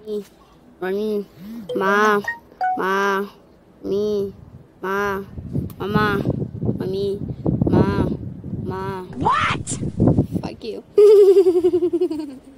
Me, running, ma, me, ma, mama, mommy, ma. What? Fuck you.